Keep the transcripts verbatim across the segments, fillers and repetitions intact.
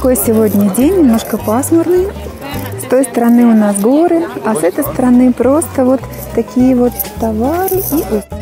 такой сегодня день, немножко пасмурный. С той стороны у нас горы, а с этой стороны просто вот такие вот товары и...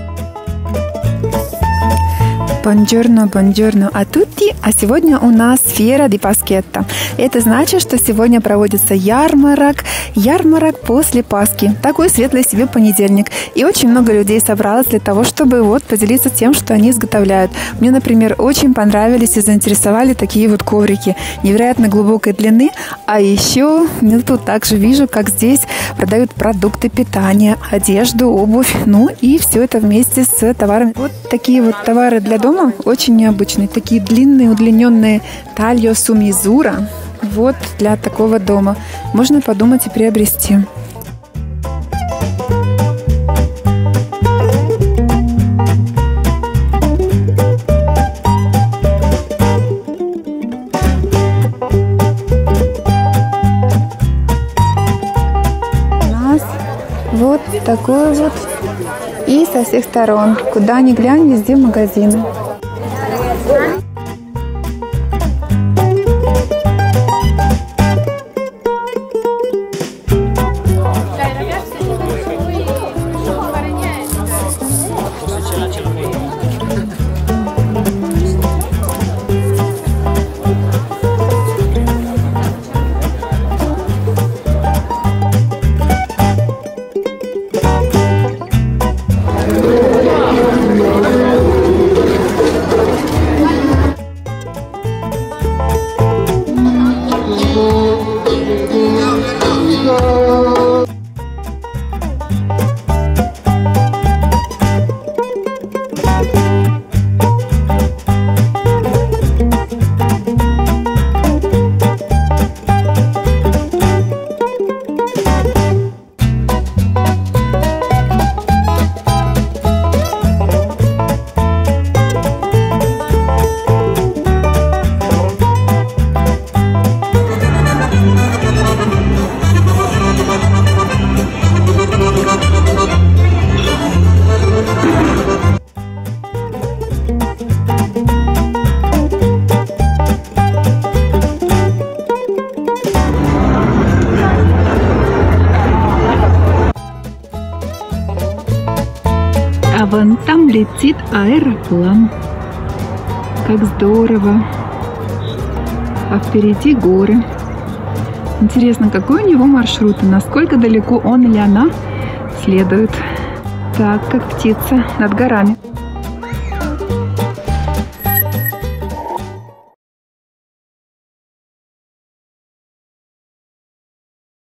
Buongiorno, buongiorno a tutti. А сегодня у нас Fiera di Paschetta. Это значит, что сегодня проводится ярмарок, ярмарок после Пасхи. Такой светлый себе понедельник. И очень много людей собралось для того, чтобы вот поделиться тем, что они изготовляют. Мне, например, очень понравились и заинтересовали такие вот коврики невероятно глубокой длины. А еще я тут также вижу, как здесь продают продукты питания, одежду, обувь. Ну и все это вместе с товарами. Вот такие вот товары для дома. Очень необычные, такие длинные, удлиненные taglio su misura. Вот для такого дома. Можно подумать и приобрести. У нас вот такой вот. И со всех сторон, куда ни глянь, везде магазины. А вон там летит аэроплан. Как здорово. А впереди горы. Интересно, какой у него маршрут и насколько далеко он или она следует. Так, как птица над горами.